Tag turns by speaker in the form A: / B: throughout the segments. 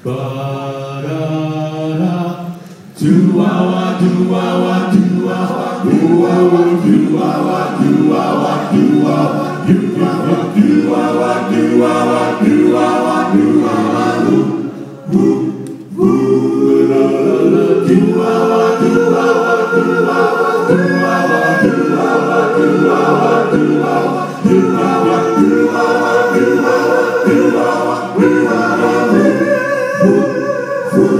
A: Ba-da-da. Do-wah-wah, do-wah-wah, do-wah-wah, do-wah-wah, do-wah-wah, do-wah-wah, do-wah-wah, do-wah-wah, do-wah-wah, do-wah-wah, do-wah-wah, do-wah-wah, woo, woo, la-la-la, do-wah-wah, do-wah-wah, do-wah-wah, do-wah-wah, do-wah-wah, do-wah-wah, do-wah-wah, do-wah-wah, do-wah-wah, do-wah-wah, do-wah-wah, do-wah-wah, woo, woo,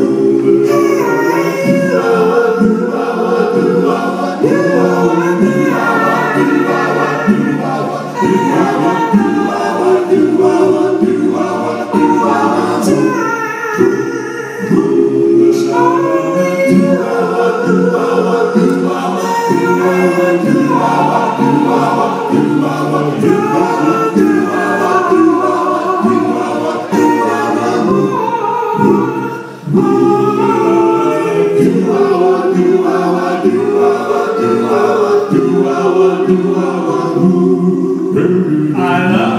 A: I love